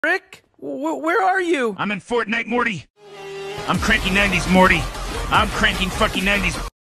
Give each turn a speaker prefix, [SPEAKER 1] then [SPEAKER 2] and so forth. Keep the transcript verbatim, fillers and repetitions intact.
[SPEAKER 1] Rick? W where are you?
[SPEAKER 2] I'm in Fortnite, Morty. I'm cranking nineties, Morty. I'm cranking fucking nineties.